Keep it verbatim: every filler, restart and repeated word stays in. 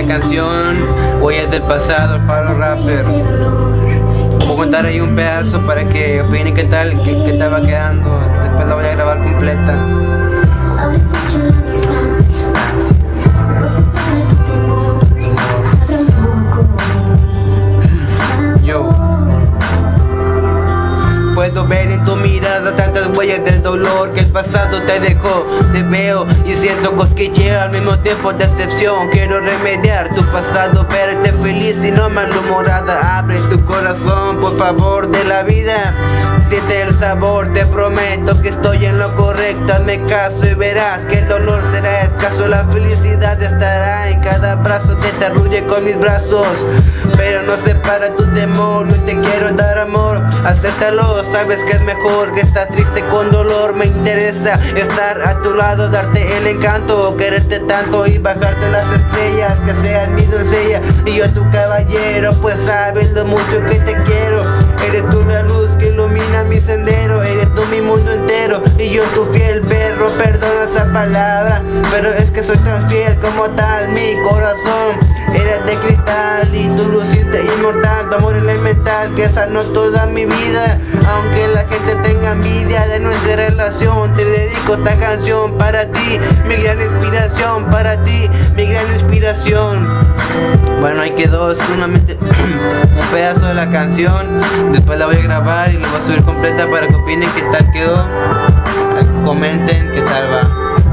canción Huellas del Pasado, Faro Rapper. Voy a contar ahí un pedazo para que opinen qué tal, qué, qué estaba quedando. Después la voy a grabar completa. Yo puedo ver en tu mirada tantas huellas del dolor que el pasado te dejó. Te veo y siento cosquilleo, al mismo tiempo decepción. Quiero remediar tu pasado, verte feliz y no malhumorada. Abre tu corazón, por favor, de la vida. Siente el sabor, te prometo que estoy en lo correcto. Hazme caso y verás que el dolor será escaso. La felicidad estará en cada abrazo que te arrulle con mis brazos. Pero no separa tu temor, hoy te quiero dar amor. Acéptalo, sabes que es mejor que estar triste con dolor. Me interesa estar a tu lado, darte el encanto, quererte tanto y bajarte las estrellas, que seas mi doncella y yo tu caballero, pues sabes lo mucho que te quiero. Eres tú la luz que ilumina mi sendero, eres tú mi mundo entero y yo tu fiel perro. Perdona esa palabra, pero es que soy tan fiel como tal. Mi corazón eres de cristal y tu luciste inmortal. Tu amor elemental que sanó toda mi vida. Aunque la gente tenga envidia de nuestra relación, te dedico esta canción para ti, mi gran inspiración, para ti, mi gran inspiración. Bueno, ahí quedó solamente un pedazo de la canción. Después la voy a grabar y la voy a subir completa para que opinen qué tal quedó. Comenten qué tal va.